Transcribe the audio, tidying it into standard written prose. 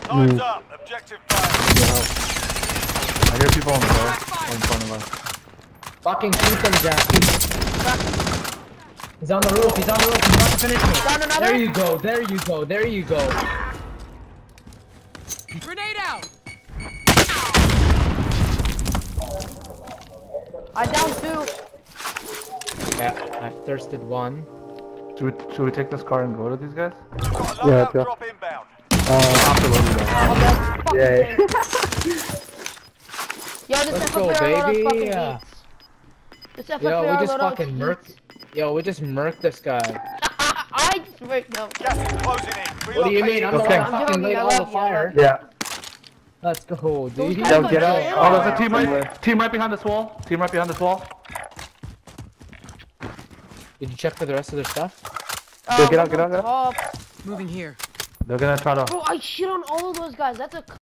Time's up. Objective failed. I hear people on the door in front of us. Fucking shoot them, Jackie. He's on the roof. He's on the roof. He's about to finish me. Down another. There you go. There you go. There you go. Grenade out. I down 2. Yeah, I thirsted one. Should we take this car and go to these guys? Got a Yeah, loadout go. drop inbound. Absolutely. Yeah. Yo, this Let's FFAR go, loadout baby. fucking Yeah. eats. This FFAR Yo, we just loadout fucking eats. murked. Yo, we just murked this guy. I just murked him. Gas is closing in. What do you mean? I'm the Okay. one I'm fucking joking, laid I all the love you, I fire. love you. Yeah. Let's go, dude. guys Yo, are get out. good. Oh, there's a team Somewhere. right behind this wall. Team right behind this wall. Did you check for the rest of their stuff? Yo, get out, get out, get out. Top. Moving here. They're gonna try to. Bro, I shit on all of those guys. That's a